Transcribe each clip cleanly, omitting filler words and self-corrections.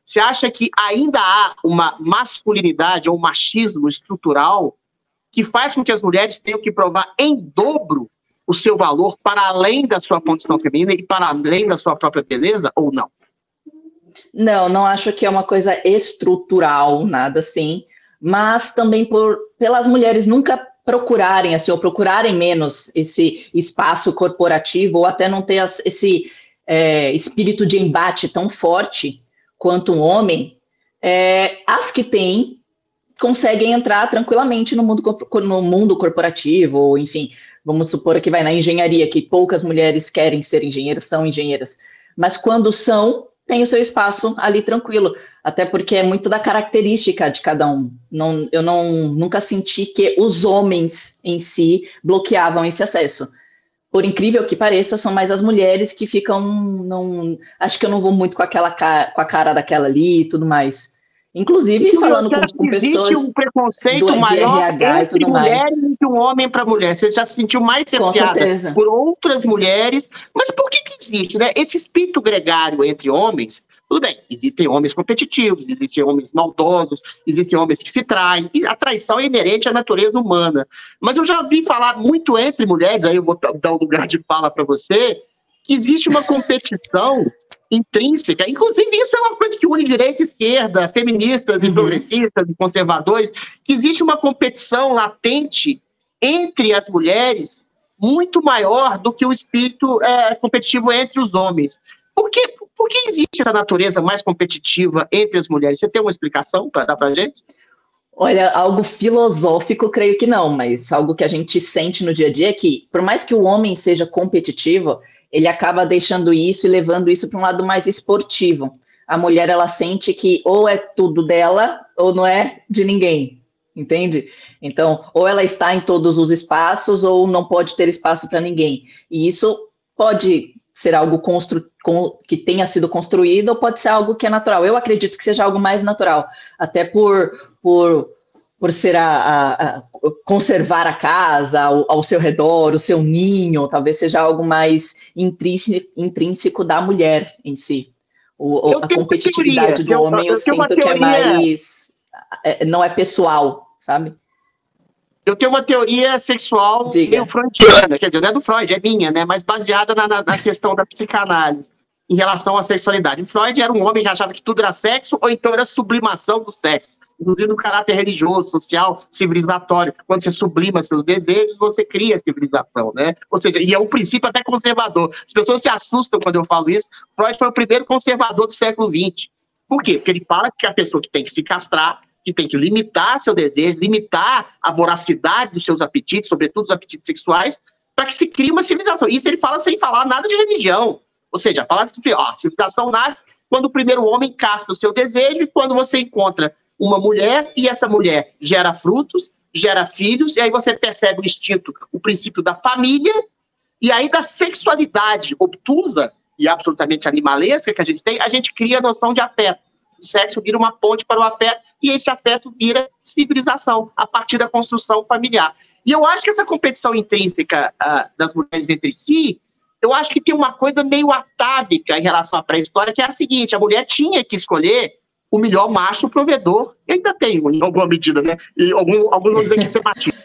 Você acha que ainda há uma masculinidade ou machismo estrutural que faz com que as mulheres tenham que provar em dobro o seu valor para além da sua condição feminina e para além da sua própria beleza, ou não? Não, não acho que é uma coisa estrutural, nada assim, mas também pelas mulheres nunca procurarem, assim, ou procurarem menos esse espaço corporativo, ou até não ter esse espírito de embate tão forte quanto um homem, as que têm conseguem entrar tranquilamente no mundo corporativo, ou enfim, vamos supor que vai na engenharia, que poucas mulheres querem ser engenheiras, são engenheiras, mas quando são, tem o seu espaço ali tranquilo, até porque é muito da característica de cada um. Eu nunca senti que os homens em si bloqueavam esse acesso. Por incrível que pareça, são mais as mulheres que ficam, acho que eu não vou muito com a cara daquela ali e tudo mais. Inclusive, falando com pessoas existe um preconceito maior RH entre mulheres do que um homem para mulher. Você já se sentiu mais cerceada por outras mulheres. Mas por que existe, né? Esse espírito gregário entre homens, tudo bem, existem homens competitivos, existem homens maldosos, existem homens que se traem. E a traição é inerente à natureza humana. Mas eu já vi falar muito entre mulheres, aí eu vou dar um lugar de fala para você, que existe uma competição intrínseca. Inclusive, isso é uma coisa que une direita e esquerda, feministas e progressistas e conservadores, que existe uma competição latente entre as mulheres muito maior do que o espírito competitivo entre os homens. Por que existe essa natureza mais competitiva entre as mulheres? Você tem uma explicação para dar para a gente? Olha, algo filosófico, creio que não, mas algo que a gente sente no dia a dia é que, por mais que o homem seja competitivo, ele acaba deixando isso e levando isso para um lado mais esportivo. A mulher, ela sente que ou é tudo dela ou não é de ninguém, entende? Então, ou ela está em todos os espaços ou não pode ter espaço para ninguém. E isso pode ser algo que tenha sido construído ou pode ser algo que é natural. Eu acredito que seja algo mais natural, até por ser conservar a casa ao seu redor, o seu ninho, talvez seja algo mais intrínseco da mulher em si. A competitividade do homem, eu sinto que é mais... não é pessoal, sabe? Eu tenho uma teoria sexual meio freudiana, quer dizer, não é do Freud, é minha, né? Mas baseada na questão da psicanálise em relação à sexualidade. Freud era um homem que achava que tudo era sexo, ou então era sublimação do sexo. Inclusive no caráter religioso, social, civilizatório. Quando você sublima seus desejos, você cria a civilização, né? Ou seja, e é um princípio até conservador. As pessoas se assustam quando eu falo isso. Freud foi o primeiro conservador do século XX. Por quê? Porque ele fala que a pessoa que tem que se castrar, que tem que limitar seu desejo, limitar a voracidade dos seus apetites, sobretudo os apetites sexuais, para que se crie uma civilização. Isso ele fala sem falar nada de religião. Ou seja, fala assim, a civilização nasce quando o primeiro homem castra o seu desejo e quando você encontra uma mulher e essa mulher gera frutos, gera filhos, e aí você percebe o instinto, o princípio da família, e aí da sexualidade obtusa e absolutamente animalesca que a gente cria a noção de afeto. O sexo vira uma ponte para o afeto, e esse afeto vira civilização, a partir da construção familiar. E eu acho que essa competição intrínseca das mulheres entre si, eu acho que tem uma coisa meio atávica em relação à pré-história, que é a seguinte: a mulher tinha que escolher o melhor macho provedor, e ainda tem, em alguma medida, né? E alguns vão dizer que isso é machismo.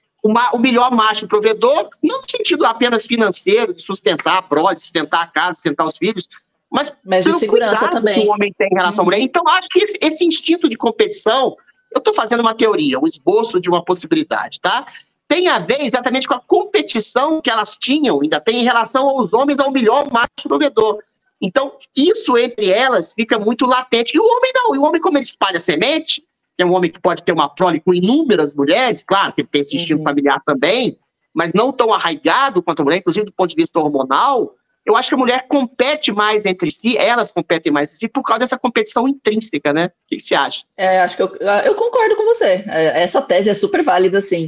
O melhor macho provedor, não no sentido apenas financeiro, de sustentar a prole, de sustentar a casa, de sustentar os filhos, mas de segurança também. Que o homem tem em relação à mulher. Então, acho que esse instinto de competição, eu estou fazendo uma teoria, um esboço de uma possibilidade, tá? Tem a ver exatamente com a competição que elas tinham, ainda tem em relação aos homens, ao melhor macho provedor. Então, isso entre elas fica muito latente. E o homem não, o homem, como ele espalha semente, é um homem que pode ter uma prole com inúmeras mulheres, claro que ele tem esse instinto familiar também, mas não tão arraigado quanto a mulher, inclusive do ponto de vista hormonal. Eu acho que a mulher compete mais entre si, elas competem mais entre si por causa dessa competição intrínseca, né? O que você acha? Acho que eu concordo com você. Essa tese é super válida, sim.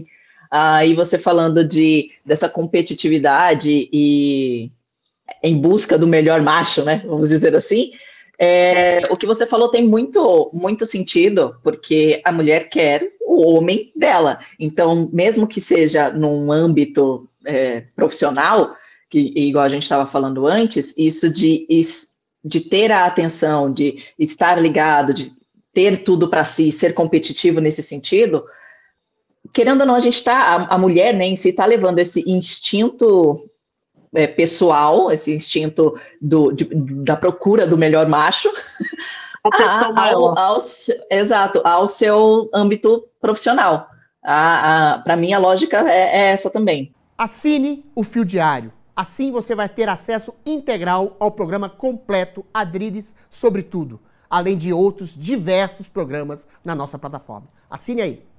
E você falando dessa competitividade e em busca do melhor macho, né? Vamos dizer assim. O que você falou tem muito, muito sentido, porque a mulher quer o homem dela. Então, mesmo que seja num âmbito profissional, que, igual a gente estava falando antes, isso de de ter a atenção, de estar ligado, de ter tudo para si, ser competitivo nesse sentido, querendo ou não, a mulher, né, em si está levando esse instinto pessoal, esse instinto da procura do melhor macho, exato, ao seu âmbito profissional. Para mim, a lógica é essa também. Assine o Fio Diário. Assim você vai ter acesso integral ao programa completo Adriles sobre tudo, além de outros diversos programas na nossa plataforma. Assine aí.